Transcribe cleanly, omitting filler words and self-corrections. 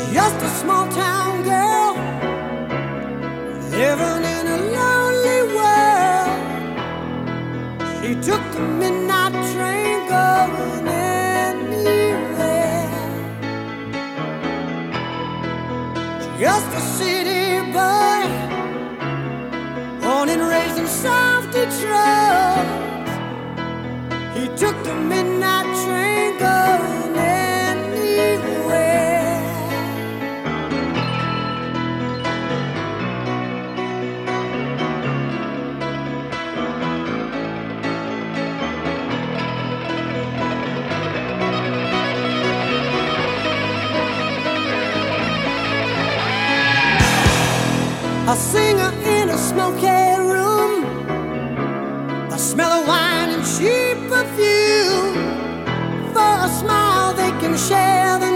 Just a small town girl living in a lonely world. She took the midnight train going anywhere. Just a city boy, born and raised in South Detroit. He took the midnight train going anywhere. A singer in a smoky room, the smell of wine and cheap perfume. For a smile they can share the